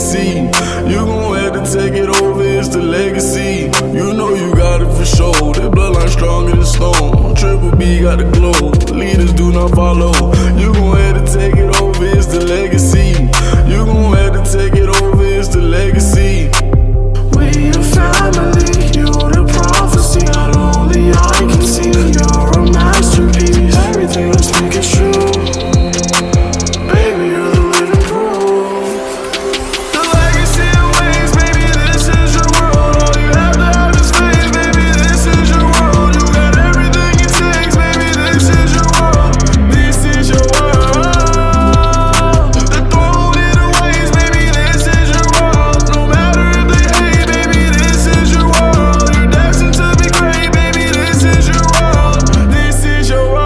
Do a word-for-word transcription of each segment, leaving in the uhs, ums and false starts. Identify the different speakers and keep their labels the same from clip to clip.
Speaker 1: legacy. You gon' have to take it over, it's the legacy. You know you got it for sure, that bloodline stronger than stone. Triple B got the glow, leaders do not follow. You gon' have to take it over, it's the legacy. You gon' have to take it over, it's the legacy.
Speaker 2: We a family, you the prophecy. Not only I can see, you're a masterpiece. Everything I speak is true. Baby, you're the living proof. The legacy of ways, baby, this is your world. All you have to have is faith, baby, this is your world. You got everything it takes, baby, this is your world. This is your world. The throne in the ways, baby, this is your world. No matter if they hate, baby, this is your world. You're destined to be great, baby, this is your world. This is your world.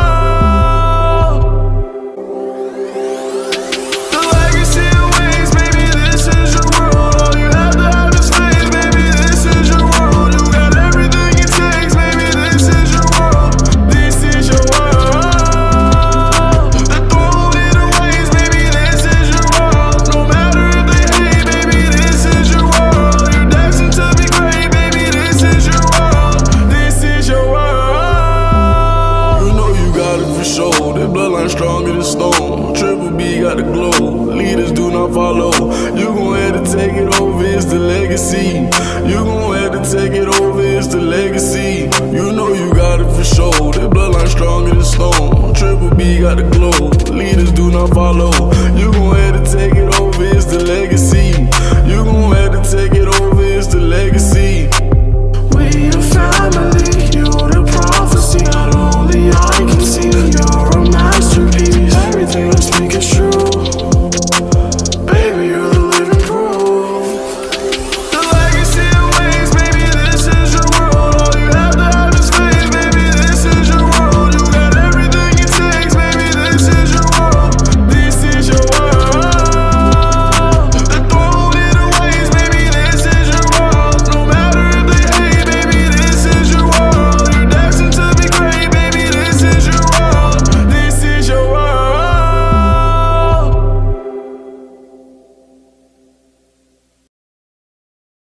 Speaker 2: The legacy of ways, baby, this is your world. All you have to have is faith, baby, this is your world. You got everything it takes, baby, this is your world. This is your world. The throne in the ways, baby, this is your world. No matter if they hate, baby, this is your world. You're destined to be great, baby, this is your world. This is your world.
Speaker 1: You know you got it for sure, that bloodline stronger than stone. Triple B got the glow, leaders do not follow. You gon' have to take it over, it's the legacy. You gon' have to take it over, it's the legacy. You know you got it for sure, that bloodline stronger than stone. Triple B got the glow, leaders do not follow. You